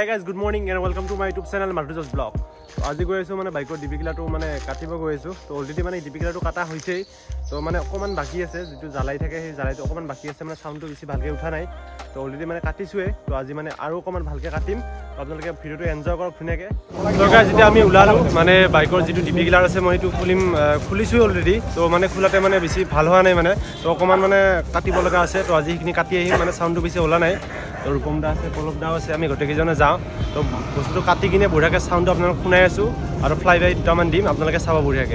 Hey guys, good morning and welcome to my YouTube channel Martu's Vlog. আজি গৈ আছো মানে বাইকৰ ডিপিকিলাটো মানে কাটিব গৈ আছো তো অলৰেডি মানে ডিপিকিলাটো কাটা হৈছে তো মানে অকমান বাকি আছে যেটো জ্বালাই থাকে সেই জ্বালাইটো অকমান বাকি আছে মানে সাউন্ডটো বেছি ভালকে উঠা নাই তো অলৰেডি মানে কাটিছোৱে তো আজি মানে আৰু অকমান ভালকে কাটিম আপোনালোকে ভিডিওটো এনজয় কৰক ধুনিয়াকে তো গাইস যেতিয়া আমি উলালো মানে বাইকৰ যেটো ডিপিকিলাৰ আছে মই এটো খুলিছো অলৰেডি তো মানে খোলাতে মানে বেছি ভাল হোৱা নাই মানে তো অকমান মানে কাটিব লগা আছে তো আজি হিখিনি কাটি আহিম মানে সাউন্ডটো বেছি ওলা নাই তো ৰূপমদা আছে পলকদাও আছে আমি গটেকেজনে যাও তো বস্তুটো কাটি কিনে বঢ়াকে সাউন্ড আপোনালোক শুনাই আছো আৰু ফ্লাই বাই দুটামান দিম আপোনালোকে চাব বঢ়িয়াকে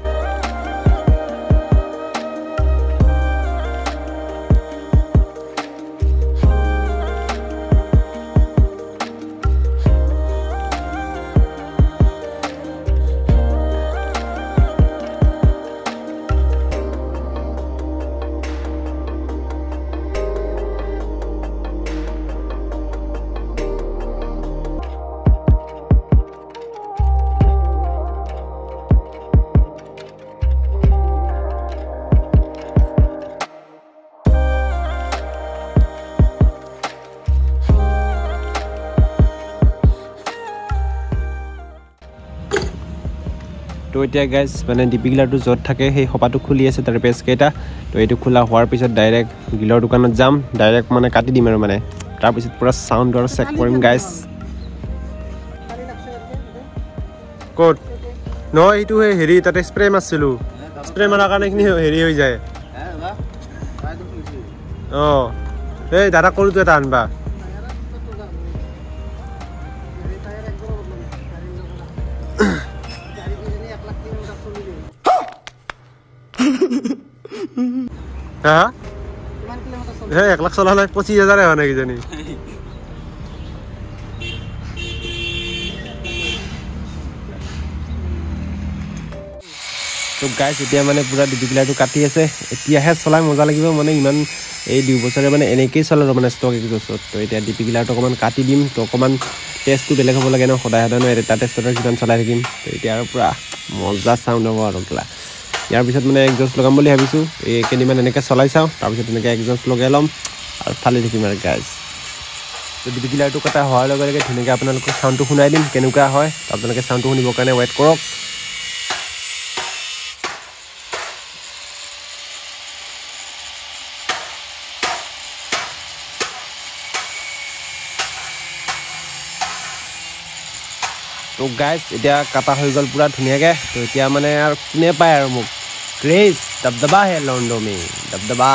তো এতিয়া গাইস মানে ডিপিকিলাৰটো যত থাকে সেই হপাটো খুলি আছে তাৰ পেজ কেটা তো এটো খোলা হোৱাৰ পিছত ডাইৰেক্ট গিলৰ দোকানত যাম ডাইৰেক্ট মানে কাটি দিম আৰু মানে তাৰ পিছত পুৰা সাউন্ড আৰু চেক কৰিম গাইস কোড ন এটো হেৰি তাতে স্প্ৰে মাৰছিলো স্প্ৰে মাৰা কাৰণে কি হেৰি হৈ যায় এই দাদা কলটো এটা আনবা হ্যাঁ 1 লাখ চলা নাই 25000 হয় নাকি জানি তো গাইস এতিয়া মানে পুৰা ডিপিকিলাৰটো কাটি আছে এতিয়াহে চলাই মজা লাগিব মানে ইমান এই 2 বছৰে মানে এনেকৈ চলালো মানে ষ্টক এক্সস্ট তো এতিয়া ডিপিকিলাৰটো অকমান কাটি দিম তো অকমান টেষ্টটো বেলেগ হ'ব লাগে ন সদায় সদায় এটা টেষ্টৰ কিমান চলাই থাকিম তো এতিয়া আৰু পুৰা মজা সাউন্ড হ'ব আৰু ক্লা ইয়াৰ পিছত মানে এক্সস্ট লগাম বুলি ভাবিছো এই কেনিমান এনেকৈ চলাই চাও তাৰ পিছত এনেকৈ এক্সস্ট লগাই লম আৰু ফালি থাকিম আৰু গাইস তো ডিপিকিলাৰটো কাটা হোৱাৰ লগে লগে ধুনীয়াকৈ আপোনালোকক সাউন্ডটো শুনাই দিম কেনেকুৱা হয় আপোনালোকে সাউন্ডটো শুনিবৰ কাৰণে ৱেট কৰক তো গাইস এতিয়া কাটা হৈ গল পুৰা ধুনিয়াকে তো এতিয়া মানে আৰু কোনে পায় আৰু মোক ক্ৰেজ দবদবা হে লন্ডো মে দবদবা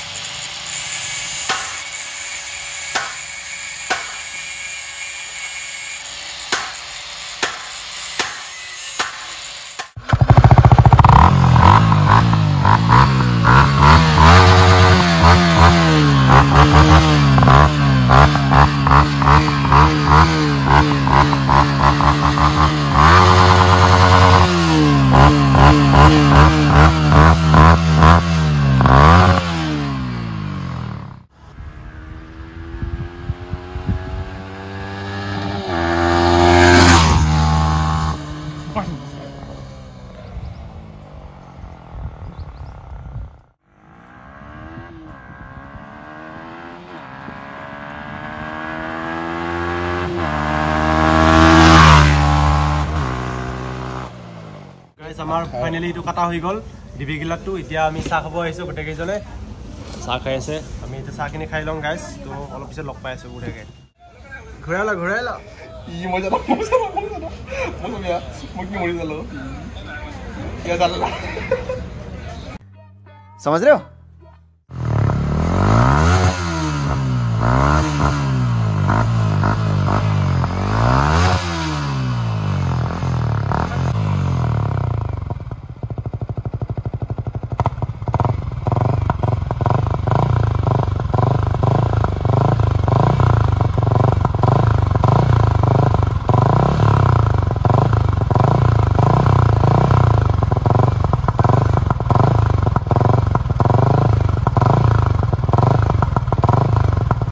আমাৰ ফাইনালি এটো কাটা হৈ গল ডিপিকিলাৰটো এতিয়া আমি চাহ খাব আহিছো গটেকেজনে চাহ খাই আছে আমি এটা চাহ কিনি খাই লম গাইস তো অলপ পিছত লগ পাই আছো বুঢ়াকে ঘূৰালা ই মজা মজা মোক কি মৰি যালো ইয়া দালা समझ रहे हो